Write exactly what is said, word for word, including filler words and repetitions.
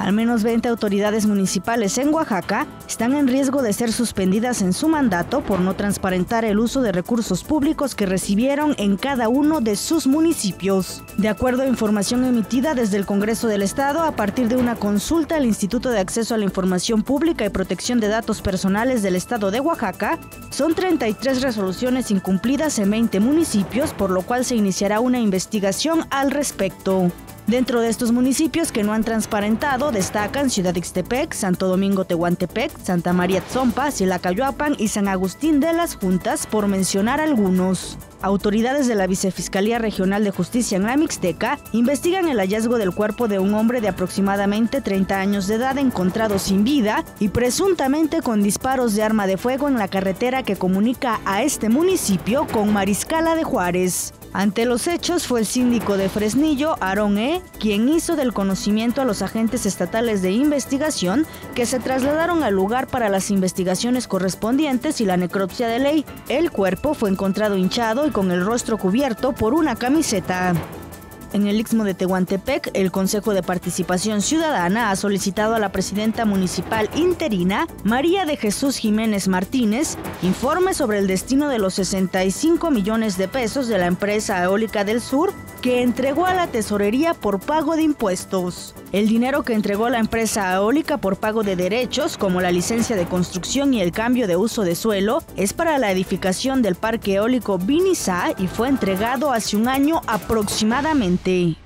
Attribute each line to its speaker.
Speaker 1: Al menos veinte autoridades municipales en Oaxaca están en riesgo de ser suspendidas en su mandato por no transparentar el uso de recursos públicos que recibieron en cada uno de sus municipios. De acuerdo a información emitida desde el Congreso del Estado, a partir de una consulta al Instituto de Acceso a la Información Pública y Protección de Datos Personales del Estado de Oaxaca, son treinta y tres resoluciones incumplidas en veinte municipios, por lo cual se iniciará una investigación al respecto. Dentro de estos municipios que no han transparentado destacan Ciudad Ixtepec, Santo Domingo Tehuantepec, Santa María Tzompa, Silacayoapan y San Agustín de las Juntas, por mencionar algunos. Autoridades de la Vicefiscalía Regional de Justicia en la Mixteca investigan el hallazgo del cuerpo de un hombre de aproximadamente treinta años de edad encontrado sin vida y presuntamente con disparos de arma de fuego en la carretera que comunica a este municipio con Mariscala de Juárez. Ante los hechos fue el síndico de Fresnillo, Aarón E., quien hizo del conocimiento a los agentes estatales de investigación que se trasladaron al lugar para las investigaciones correspondientes y la necropsia de ley. El cuerpo fue encontrado hinchado y con el rostro cubierto por una camiseta. En el Istmo de Tehuantepec, el Consejo de Participación Ciudadana ha solicitado a la presidenta municipal interina, María de Jesús Jiménez Martínez, informe sobre el destino de los sesenta y cinco millones de pesos de la empresa Eólica del Sur que entregó a la tesorería por pago de impuestos. El dinero que entregó la empresa eólica por pago de derechos, como la licencia de construcción y el cambio de uso de suelo, es para la edificación del parque eólico Vinizá y fue entregado hace un año aproximadamente.